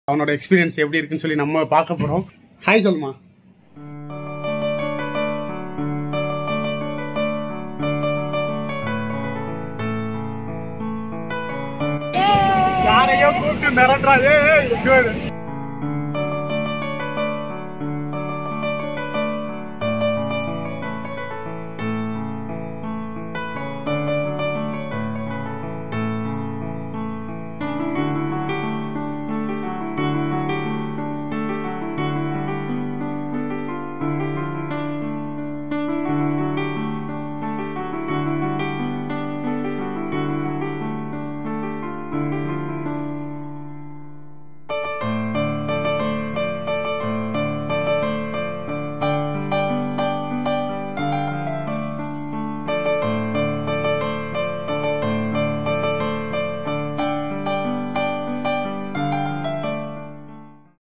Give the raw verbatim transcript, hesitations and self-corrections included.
அவனோட எக்ஸ்பீரியன்ஸ் எப்படி இருக்குன்னு சொல்லி நம்ம பார்க்க போறோம். ஹாய் சொல்லுமா. யாரையோ கூப்பிட்டு மிரட்டுறாரு.